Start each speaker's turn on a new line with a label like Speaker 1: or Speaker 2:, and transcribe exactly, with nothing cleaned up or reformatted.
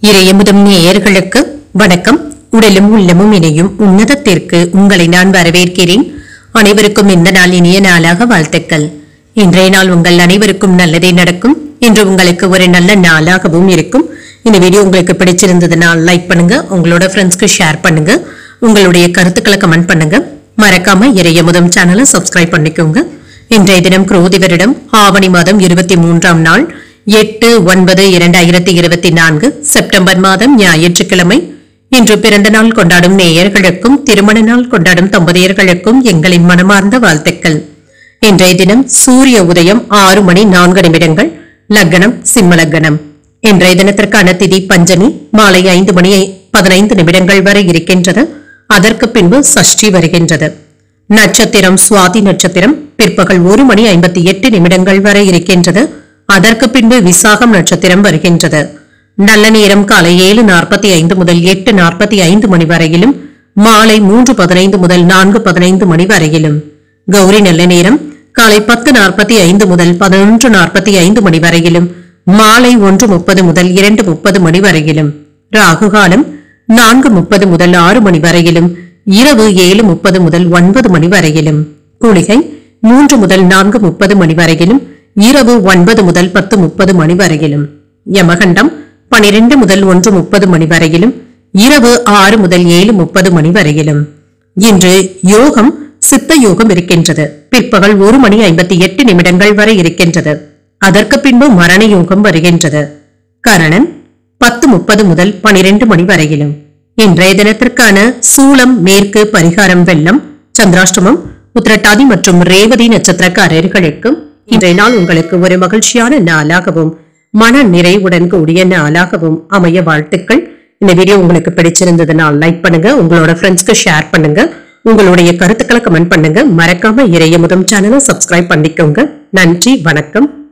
Speaker 1: இறையமுதம் நேயர்களுக்கு வணக்கம். உடலும் உள்ளமும் இணையும் உன்னதத்திற்கு உங்களை நான் வரவேற்கிறேன். அனைவருக்கும் இந்த நாள் இனிய நாளாக வாழ்த்துக்கள். இன்றைய நாள் உங்கள் அனைவருக்கும் நல்லதே நடக்கும். இன்று உங்களுக்கு ஒரு நல்ல நாளாகவும் இருக்கும். இந்த வீடியோ உங்களுக்கு பிடிச்சிருந்ததுனால் லைக் பண்ணுங்க, உங்களோட ஃப்ரெண்ட்ஸ்க்கு ஷேர் பண்ணுங்க, உங்களுடைய கருத்துக்களை கமெண்ட் பண்ணுங்க. மறக்காம இறையமுதம் சேனலை சப்ஸ்கிரைப் பண்ணிக்கோங்க. இன்றைய தினம் குரோதி வருடம் ஆவணி மாதம் இருபத்தி மூன்றாம் நாள் எட்டு ஒன்பது இரண்டாயிரத்தி இருபத்தி நான்கு செப்டம்பர் மாதம் ஞாயிற்றுக்கிழமை. இன்று பிறந்த நாள் கொண்டாடும் நேயர்களுக்கும் திருமண நாள் கொண்டாடும் தம்பதியர்களுக்கும் எங்களின் மனமார்ந்த வாழ்த்துக்கள். இன்றைய தினம் சூரிய உதயம் ஆறு மணி நான்கு நிமிடங்கள். லக்னம் சிம்ம லக்னம். இன்றைய தினத்திற்கான திதி பஞ்சமி மாலை ஐந்து மணி பதினைந்து நிமிடங்கள் வரை இருக்கின்றது. அதற்கு பின்பு சஷ்டி வருகின்றது. நட்சத்திரம் சுவாதி நட்சத்திரம் பிற்பகல் ஒரு மணி ஐம்பத்தி எட்டு நிமிடங்கள் வரை இருக்கின்றது. அதற்கு பின்பு விசாகம் நட்சத்திரம் வருகின்றது. நல்ல நேரம் காலை ஏழு நாற்பத்தி ஐந்து முதல் எட்டு நாற்பத்தி ஐந்து மணி வரையிலும், மாலை மூன்று பதினைந்து முதல் நான்கு பதினைந்து மணி வரையிலும். கௌரி நல்ல நேரம் காலை பத்து நாற்பத்தி ஐந்து முதல் பதினொன்று நாற்பத்தி ஐந்து மணி வரையிலும், மாலை ஒன்று முப்பது முதல் இரண்டு முப்பது மணி வரையிலும். ராகு காலம் நான்கு முப்பது முதல் ஆறு மணி வரையிலும், இரவு ஏழு முப்பது முதல் ஒன்பது மணி வரையிலும். குளிகை மூன்று முதல் நான்கு முப்பது மணி வரையிலும், இரவு ஒன்பது முதல் பத்து முப்பது மணி வரையிலும். யமகண்டம் பனிரெண்டு முதல் ஒன்று முப்பது மணி வரையிலும், இரவு ஆறு முதல் ஏழு முப்பது மணி வரையிலும். இன்று யோகம் சித்த யோகம் இருக்கின்றது. பிற்பகல் ஒரு மணி ஐம்பத்தி எட்டு நிமிடங்கள் வரை இருக்கின்றது. அதற்கு பின்பு மரண யோகம் வருகின்றது. கரணன் பத்து முப்பது முதல் பனிரெண்டு மணி வரையிலும். இன்றைய தினத்திற்கான சூலம் மேற்கு பரிகாரம் வெள்ளம். சந்திராஷ்டமம் உத்திரட்டாதி மற்றும் ரேவதி நட்சத்திரக்காரர்களுக்கு இன்றைய நாள் உங்களுக்கு ஒரு மகிழ்ச்சியான நாளாகவும் மன நிறைவுடன் கூடிய நாளாகவும் அமைய வாழ்த்துக்கள். இந்த வீடியோ உங்களுக்கு பிடிச்சிருந்ததுனால் லைக் பண்ணுங்க, உங்களோட ஃப்ரெண்ட்ஸ்க்கு ஷேர் பண்ணுங்க, உங்களுடைய கருத்துக்களை கமெண்ட் பண்ணுங்க. மறக்காம இறையமுதம் சேனலை சப்ஸ்கிரைப் பண்ணிக்கோங்க. நன்றி, வணக்கம்.